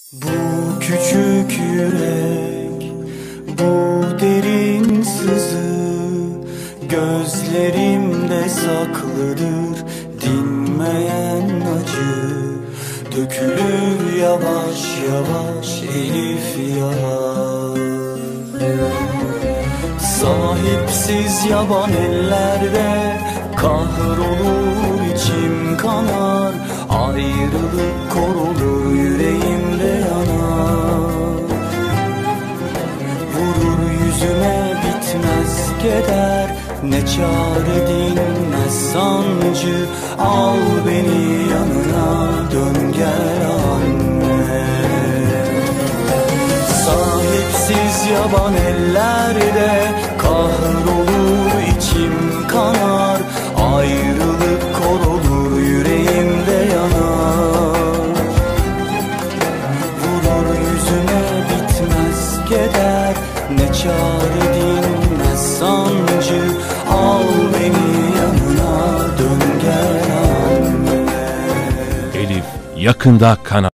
Bu küçük yürek, bu derin sızı gözlerimde saklıdır, dinmeyen acı dökülür yavaş yavaş Elif yar. Sahipsiz yaban ellerde kahrolur içim kanar, ayrılık korulur yüreğimde yanar. Vurur yüzüme bitmez keder, ne çare dinmez sancı, al beni yanına dön gel anne. Sahipsiz yaban ellerde kahrolur içim kanar, ayrılık korulur yüreğimde yanar. Vurur yüzüme bitmez keder, ne çare dinmez sancı, al beni yanına dön gel anne. Elif yakında Kanal